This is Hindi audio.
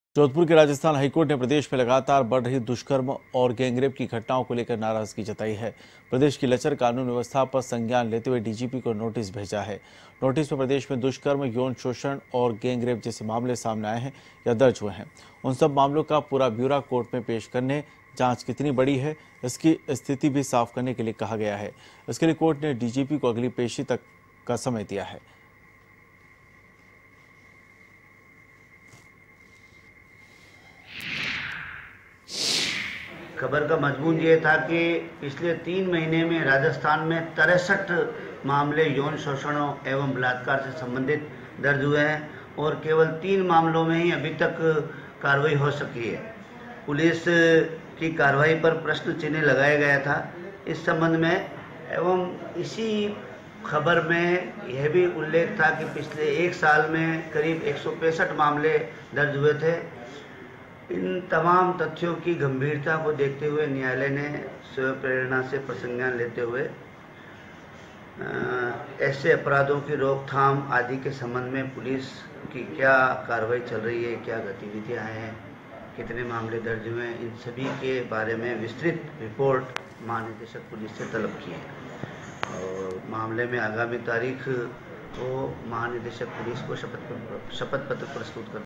जोधपुर के राजस्थान हाईकोर्ट ने प्रदेश में लगातार बढ़ रही दुष्कर्म और गैंगरेप की घटनाओं को लेकर नाराजगी जताई है। प्रदेश की लचर कानून व्यवस्था पर संज्ञान लेते हुए डीजीपी को नोटिस भेजा है। नोटिस में प्रदेश में दुष्कर्म, यौन शोषण और गैंगरेप जैसे मामले सामने आए हैं या दर्ज हुए हैं, उन सब मामलों का पूरा ब्यौरा कोर्ट में पेश करने, जांच कितनी बड़ी है इसकी स्थिति भी साफ करने के लिए कहा गया है। इसके लिए कोर्ट ने डीजीपी को अगली पेशी तक का समय दिया है। खबर का मजमून ये था कि पिछले 3 महीने में राजस्थान में 63 मामले यौन शोषणों एवं बलात्कार से संबंधित दर्ज हुए हैं और केवल 3 मामलों में ही अभी तक कार्रवाई हो सकी है। पुलिस की कार्रवाई पर प्रश्न चिन्ह लगाया गया था इस संबंध में, एवं इसी खबर में यह भी उल्लेख था कि पिछले 1 साल में करीब 165 मामले दर्ज हुए थे। इन तमाम तथ्यों की गंभीरता को देखते हुए न्यायालय ने स्वयं प्रेरणा से प्रसंज्ञान लेते हुए ऐसे अपराधों की रोकथाम आदि के संबंध में पुलिस की क्या कार्रवाई चल रही है, क्या गतिविधियां हैं, कितने मामले दर्ज हुए हैं, इन सभी के बारे में विस्तृत रिपोर्ट महानिदेशक पुलिस से तलब की है। और मामले में आगामी तारीख को महानिदेशक पुलिस को शपथ पत्र प्रस्तुत कर